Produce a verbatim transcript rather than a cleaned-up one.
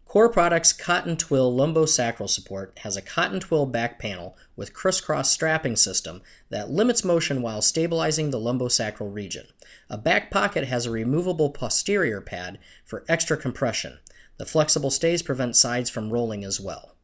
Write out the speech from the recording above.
Core Products Cotton Twill Lumbosacral Support has a cotton twill back panel with crisscross strapping system that limits motion while stabilizing the lumbosacral region. A back pocket has a removable posterior pad for extra compression. The flexible stays prevent sides from rolling as well.